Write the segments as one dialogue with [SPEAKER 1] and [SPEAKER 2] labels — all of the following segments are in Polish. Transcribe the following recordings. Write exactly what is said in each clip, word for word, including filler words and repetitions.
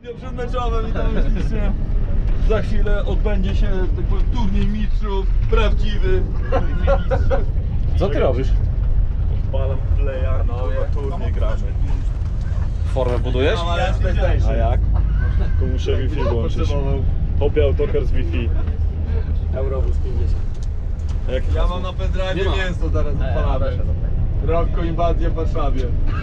[SPEAKER 1] Przedmeczowe, witam ślicznie. Za chwilę odbędzie się tak powiem, turniej mistrzów, prawdziwy.
[SPEAKER 2] Co ty robisz?
[SPEAKER 1] Odpalam playa, no turniej gramy.
[SPEAKER 2] Formę budujesz?
[SPEAKER 1] A jak?
[SPEAKER 3] Tylko muszę Wi-Fi włączyć. Hobby autokar z Wi-Fi.
[SPEAKER 2] Eurobus pięćdziesiąt.
[SPEAKER 3] Jak
[SPEAKER 1] Ja mam na pendrive mięso, zaraz odpalamy. Rokko inwazja w Warszawie.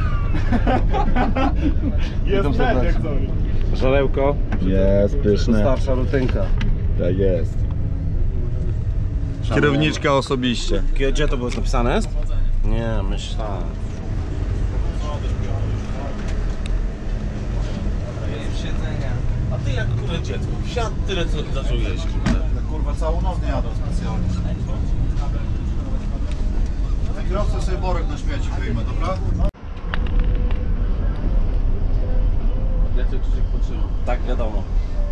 [SPEAKER 3] jest net jak coś.
[SPEAKER 2] Żarełko.
[SPEAKER 3] Jest pyszne.
[SPEAKER 2] Starsza rutynka.
[SPEAKER 3] Tak jest.
[SPEAKER 1] Kierowniczka osobiście.
[SPEAKER 2] Gdzie to było napisane? Nie, myślałem. A ty jak kurde dziecko? Wsiadł tyle co zaczął jeść kurde.
[SPEAKER 4] Kurwa, całą noc nie jadą specjalnie. Na kierowcę sobie worek na śmieci wyjmę, dobra?
[SPEAKER 2] Ja cię Krzysiek potrzymam. Tak, wiadomo.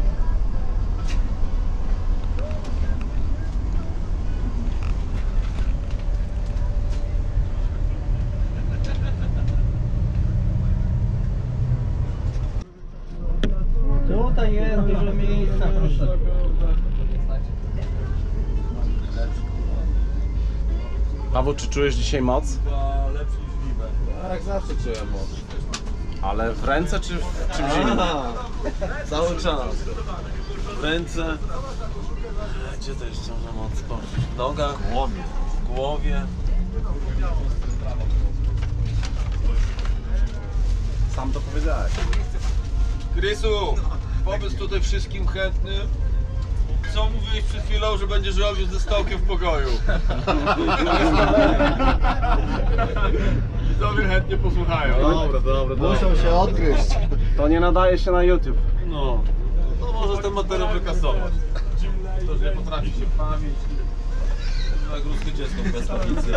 [SPEAKER 5] Tutaj jest dużo miejsca, proszę.
[SPEAKER 2] Paweł, czy czujesz dzisiaj moc?
[SPEAKER 1] Chyba lepszy niż Liber.
[SPEAKER 2] Jak zawsze czułem moc. Ale w ręce czy w czymś innym? Cały czas. W ręce. Gdzie to jeszcze może moc? W nogach? W głowie. W głowie. Sam to powiedziałeś.
[SPEAKER 1] Krysu, powiedz tutaj wszystkim chętnym, co mówiłeś przed chwilą, że będziesz robił ze stołkiem w pokoju. Widzowie chętnie posłuchają.
[SPEAKER 2] Dobra, dobra,
[SPEAKER 4] Muszą się odgryźć.
[SPEAKER 2] To nie nadaje się na YouTube.
[SPEAKER 1] No, to może ten materiał wykasować. Ktoś nie potrafi się bawić. Jak ruskie dziecko bez pamięci.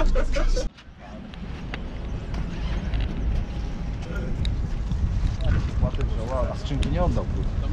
[SPEAKER 4] A skrzynki nie oddał.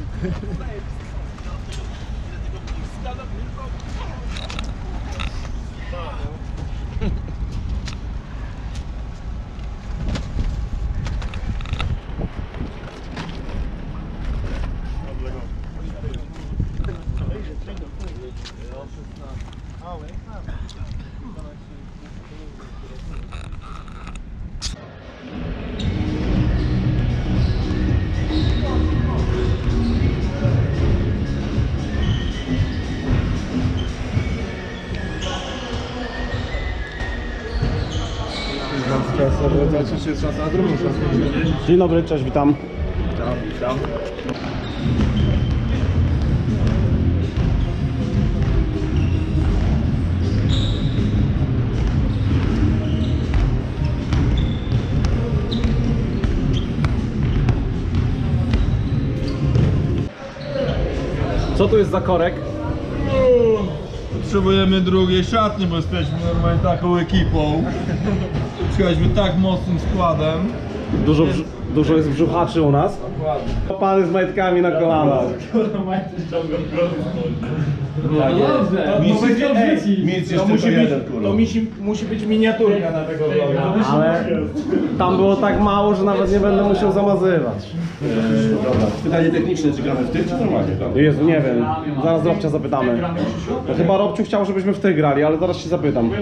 [SPEAKER 2] Dzień dobry, cześć, witam. Co tu jest za korek?
[SPEAKER 1] Potrzebujemy drugiej szatni, bo jesteśmy normalnie taką ekipą. Przyjechaliśmy tak mocnym składem.
[SPEAKER 2] Dużo, brz- dużo jest brzuchaczy u nas. Pany z majtkami na kolanach.
[SPEAKER 3] To musi być, to musi,
[SPEAKER 5] Musi być miniaturka na tego vloga.
[SPEAKER 2] Ale tam było tak mało, że nawet nie będę musiał zamazywać.
[SPEAKER 3] Dobra, pytanie techniczne, czy gramy w tych, czy normalnie gramy?
[SPEAKER 2] Jezu, nie wiem. Zaraz Robcia zapytamy. No, chyba Robciu chciał, żebyśmy w tych grali, ale zaraz się zapytam.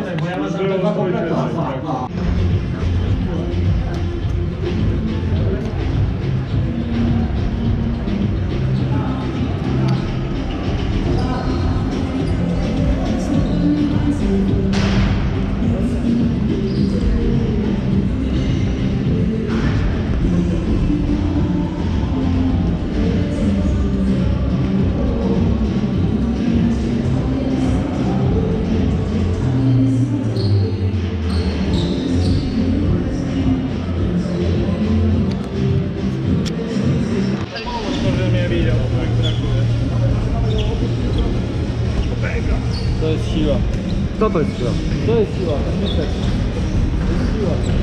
[SPEAKER 5] To jest siła.
[SPEAKER 2] Kto to jest siła?
[SPEAKER 5] To jest siła. To jest siła.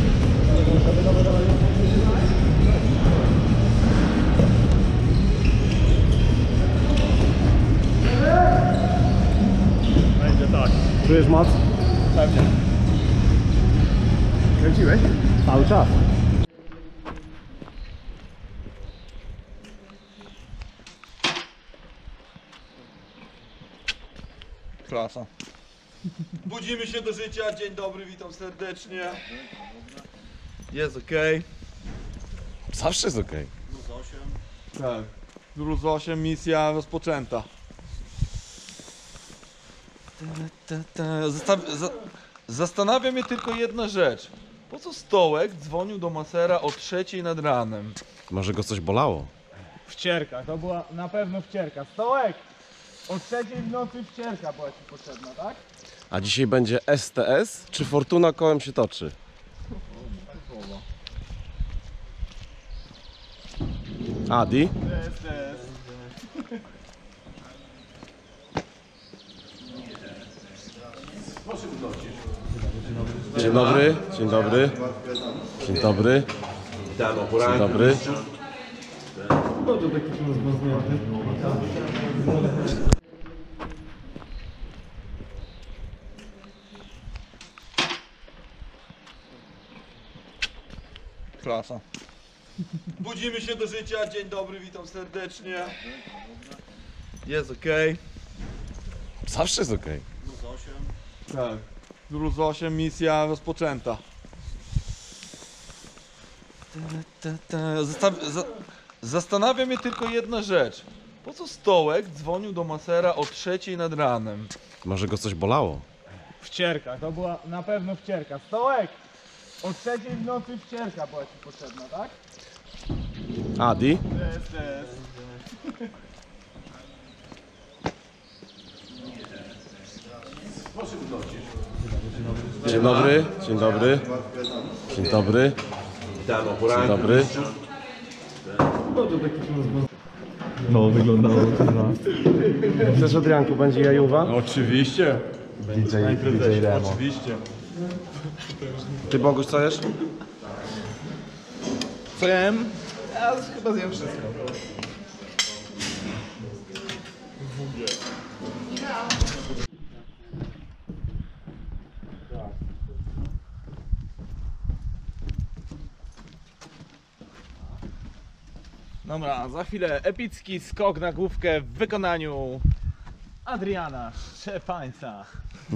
[SPEAKER 3] Będzie tak.
[SPEAKER 2] Czujesz moc?
[SPEAKER 3] Pewnie.
[SPEAKER 2] Kręciłeś? Cały czas.
[SPEAKER 6] Klasa. Budzimy się do życia, dzień dobry, witam serdecznie. Jest okej.
[SPEAKER 2] Zawsze jest okej.
[SPEAKER 6] Tak. Plus osiem, misja rozpoczęta. Zastaw- za- Zastanawia mnie tylko jedna rzecz. Po co Stołek dzwonił do masera o trzeciej nad ranem?
[SPEAKER 2] Może go coś bolało?
[SPEAKER 5] Wcierka, to była na pewno wcierka. Stołek! O trzeciej w nocy wcierka była ci potrzebna, tak?
[SPEAKER 2] A dzisiaj będzie S T S, czy Fortuna kołem się toczy? Adi? Dzień dobry, dzień dobry. Dzień dobry. Dzień dobry.
[SPEAKER 6] Klasa. Budzimy się do życia, dzień dobry, witam serdecznie. Jest okej.
[SPEAKER 2] Zawsze jest okej.
[SPEAKER 6] Tak. Plus osiem, misja rozpoczęta. Zastaw- za- Zastanawia mnie tylko jedna rzecz. Po co Stołek dzwonił do masera o trzeciej nad ranem?
[SPEAKER 2] Może go coś bolało?
[SPEAKER 5] Wcierka, to była na pewno wcierka. Stołek! O trzeciej w nocy wcierka była ci potrzebna, tak?
[SPEAKER 2] Adi? Dzień dobry, dzień dobry. Dzień dobry. Dzień dobry.
[SPEAKER 3] No, wyglądało to na...
[SPEAKER 2] Chcesz od Janku, będzie jajuwa?
[SPEAKER 3] Oczywiście.
[SPEAKER 2] D J, D J Remo.
[SPEAKER 3] Oczywiście.
[SPEAKER 2] Ty Boguś, co jesz?
[SPEAKER 6] Co jem? Ja chyba zjem wszystko.
[SPEAKER 5] Dobra, za chwilę epicki skok na główkę w wykonaniu Adriana Szczepańca.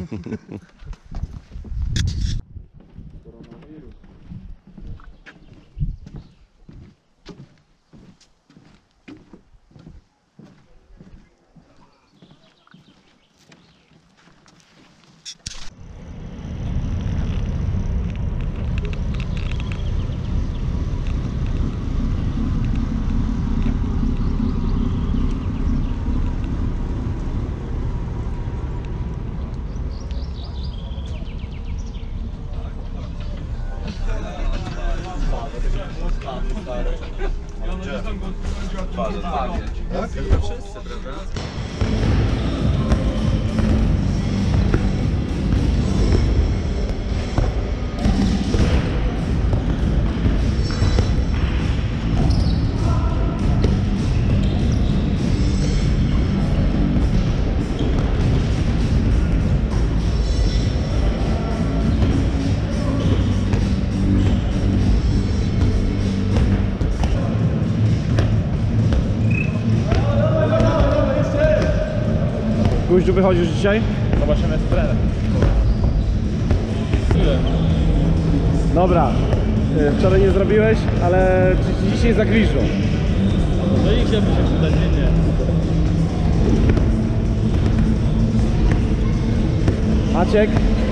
[SPEAKER 2] Guździu, wychodzisz dzisiaj?
[SPEAKER 5] Zobaczymy z trenerem.
[SPEAKER 2] Dobra. Y, Wczoraj nie zrobiłeś, ale czy ci dzisiaj zagwiżdżą?
[SPEAKER 5] No i chciałbym się przydać, nie, nie.
[SPEAKER 2] Maciek?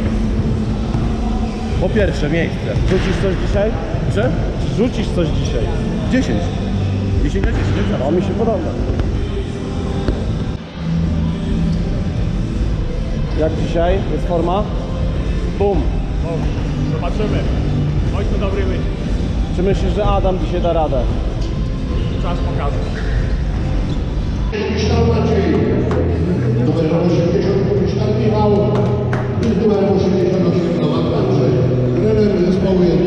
[SPEAKER 2] Po pierwsze, miejsce. Rzucisz coś dzisiaj? Czy? Rzucisz coś dzisiaj? dziesięć. dziesięć na dziesięć. No mi się podoba. Jak dzisiaj? Jest forma? Bum.
[SPEAKER 5] Zobaczymy. Chodź tu dobry myśl.
[SPEAKER 2] Czy myślisz, że Adam dzisiaj da radę?
[SPEAKER 5] Czas pokaże.
[SPEAKER 7] Kryształ Maciej, numer osiemdziesiąt Kryształ Michał i numer osiemdziesiąt osiem Nowak Andrzej, trener zespołu